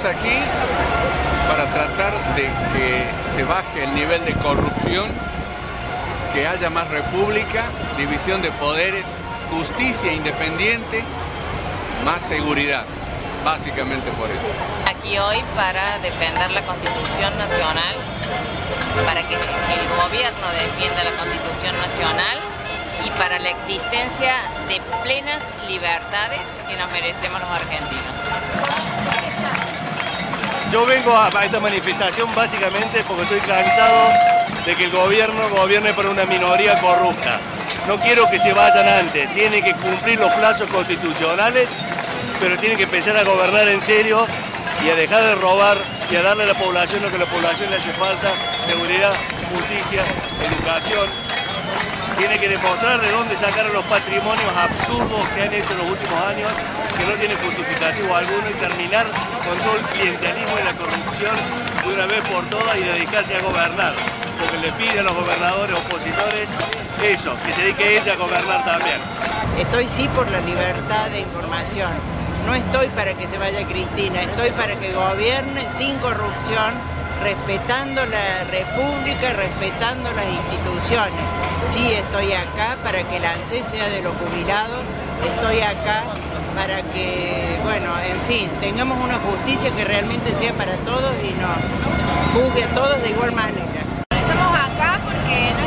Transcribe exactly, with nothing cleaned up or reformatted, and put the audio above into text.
Estamos aquí para tratar de que se baje el nivel de corrupción, que haya más república, división de poderes, justicia independiente, más seguridad, básicamente por eso. Aquí hoy para defender la Constitución Nacional, para que el gobierno defienda la Constitución Nacional y para la existencia de plenas libertades que nos merecemos los argentinos. Yo vengo a esta manifestación básicamente porque estoy cansado de que el gobierno gobierne por una minoría corrupta. No quiero que se vayan antes, tienen que cumplir los plazos constitucionales, pero tienen que empezar a gobernar en serio y a dejar de robar y a darle a la población lo que a la población le hace falta: seguridad, justicia, educación. Tiene que demostrar de dónde sacaron los patrimonios absurdos que han hecho en los últimos años, que no tienen justificativo alguno, y terminar con todo el clientelismo y la corrupción de una vez por todas y dedicarse a gobernar. Porque le pide a los gobernadores opositores eso, que se dedique ella a gobernar también. Estoy sí por la libertad de información. No estoy para que se vaya Cristina, estoy para que gobierne sin corrupción, respetando la república, respetando las instituciones. Sí, estoy acá para que la ANSES sea de los jubilados, estoy acá para que, bueno, en fin, tengamos una justicia que realmente sea para todos y nos juzgue a todos de igual manera. Estamos acá porque